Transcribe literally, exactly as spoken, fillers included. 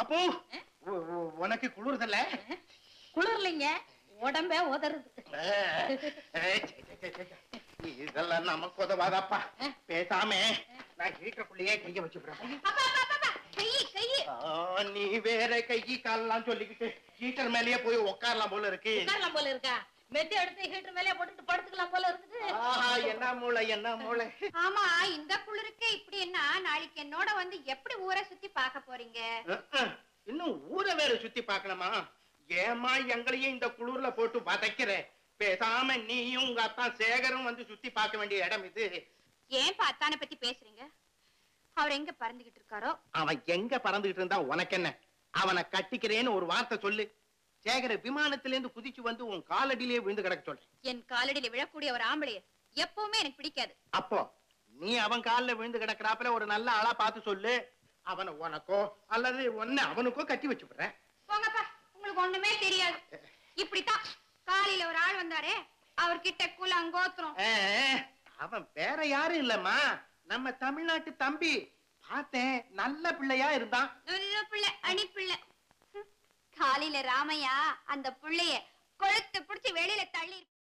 அப்போ உனக்கு குளிர்தல்ல? குளிர்லைங்க, உடம்பே உதறுது. இதெல்லாம் நமக்கு உதவாதப்பா. பேசாம நான் ஹீட்டருக்குள்ளேயே கைய வச்சுக்கிறேன். நீ வேற கை காலெல்லாம் சொல்லிக்கிட்டு ஹீட்டர் மேலேயே போய் உட்காரலாம் போல இருக்கு. உட்காரலாம் போல இருக்கா? மெத்தி எடுத்து ஹீட்டர் மேலே போட்டுட்டு படுத்துக்கலாம் போல இருக்குது. என்ன மூளை என்ன மூளை. ஆமா, இந்த குளிருக்கு இப்படி என்ன? நாளைக்கு என்னோட வந்து எப்படி ஊரை சுத்தி பார்க்க போறீங்க? இன்னும் ஊரை வேற சுத்தி பார்க்கணுமா? ஏமா எங்களையும் இந்த குளிர்ல போட்டு வதைக்கிற? பேசாம நீயும் உங்க அத்தா சேகரும் வந்து சுத்தி பார்க்க வேண்டிய இடம் இது. ஏன் அத்தானை பத்தி பேசுறீங்க? அவர் எங்க பறந்துகிட்டு இருக்காரோ? அவன் எங்க பறந்துகிட்டு இருந்தா உனக்கு என்ன? அவனை கட்டிக்கிறேன்னு ஒரு வார்த்தை சொல்லு. சேகர விமானத்திலிருந்து குதிச்சு வந்து உன் காலடியிலே விழுந்து கிடக்க சொல்றேன். என் காலடியில விழக்கூடிய ஒரு ஆம்பளைய எப்பவுமே எனக்கு பிடிக்காது. அப்போ நீ அவன் காலில் விழுந்து கிடக்கிறாப்புல ஒரு நல்ல ஆளா பார்த்து சொல்லு. அவனை உனக்கோ அல்லது ஒன்னு அவனுக்கோ கட்டி வச்சுடுறேன். போங்கப்பா, உங்களுக்கு ஒண்ணுமே தெரியாது. இப்படித்தான் காலையில ஒரு ஆள் வந்தாரே, அவர்கிட்ட குலங்கோத்திரம். அவன் வேற யாரும் இல்லம்மா, நம்ம தமிழ்நாட்டு தம்பி. பார்த்தேன், நல்ல பிள்ளையா இருந்தான். நல்ல பிள்ளை, அணி பிள்ளை. காலையில ராமையா அந்த பிள்ளைய கொழுத்து பிடிச்சு வெளியில தள்ளி